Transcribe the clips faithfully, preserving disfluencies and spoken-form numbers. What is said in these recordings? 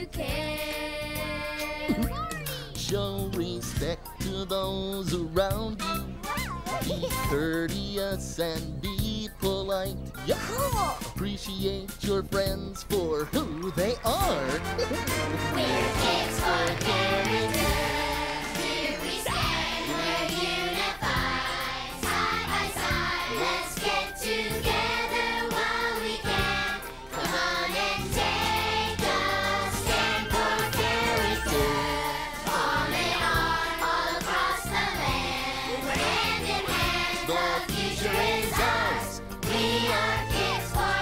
you can. Show respect to those around you. Be courteous and be polite. Yeah. Cool. Appreciate your friends for who they are. We're kids for character. Here we stand, we're unified. Side by side, let's get together while we can. Come on and take a stand for character. Arm in arm, all across the land. We're hand in hand, the future is ours. We are kids for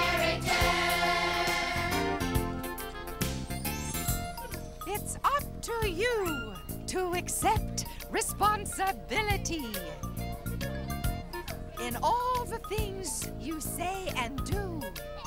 character. It's up to you to accept responsibility in all the things you say and do.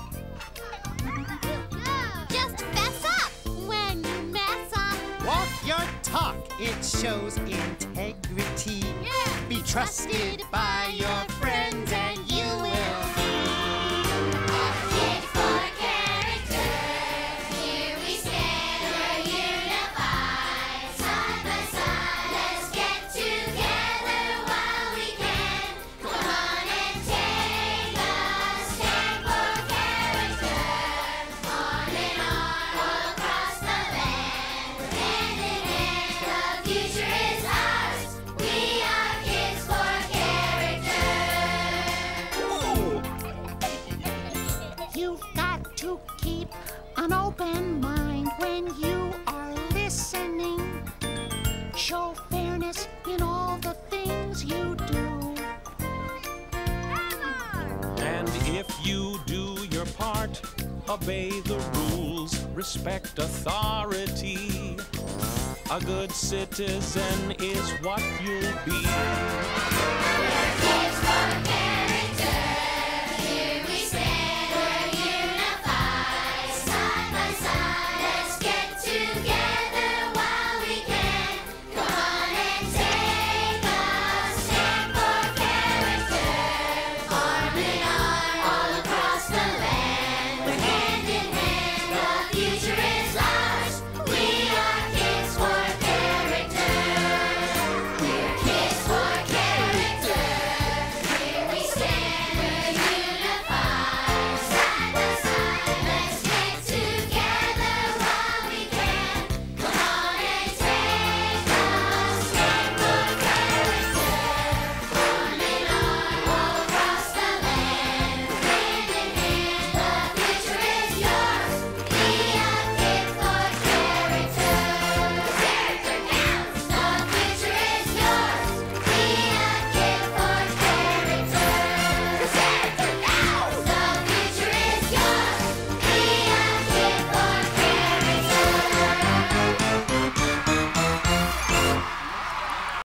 Just fess up when you mess up. Walk your talk, it shows integrity. Yeah. Be trusted by your friends and you will be. Kids for character. Here we stand, we're unified. Side by side, let's get together while we can. Come on and take a stand for character. Arm in arm, all across the land. We're hand in hand, the future is ours. We are kids for character. You've got to keep an open mind when you are listening. Show fairness in all the things you do. And if you do your part, obey the rules, respect authority. A good citizen is what you'll be.